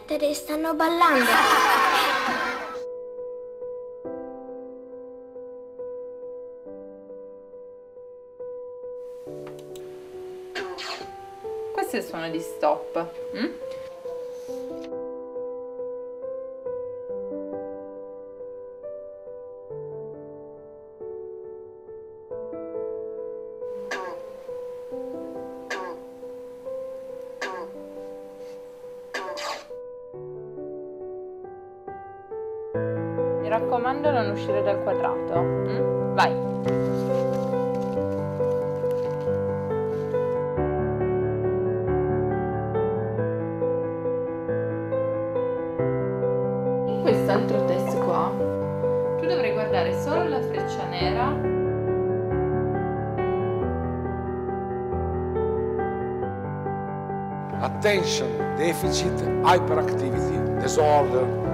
lettere stanno ballando. Questo è il suono di stop. Mi raccomando, non uscire dal quadrato. Vai. In quest'altro test qua, tu dovrai guardare solo la freccia nera Attention, deficit, hyperactivity, disorder.